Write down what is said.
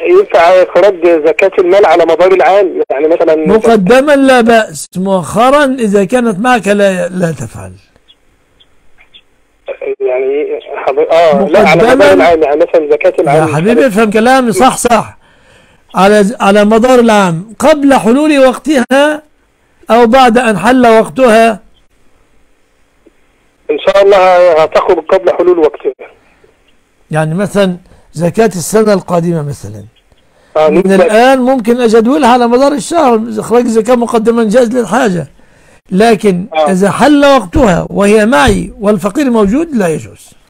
ينفع إخراج زكاة المال على مدار العام، يعني مثلا مقدما لا بأس، مؤخرا إذا كانت معك لا تفعل. يعني لا، على مدار مقدما العام، يعني مثلا زكاة يا العام. حبيبي افهم كلامي صح صح. على مدار العام قبل حلول وقتها أو بعد أن حل وقتها. إن شاء الله هتخرج قبل حلول وقتها. يعني مثلا زكاة السنة القادمة مثلا من نبدأ. الآن ممكن أجدولها على مدار الشهر، إخراج زكاة مقدما جاز للحاجة، لكن إذا حل وقتها وهي معي والفقير موجود لا يجوز.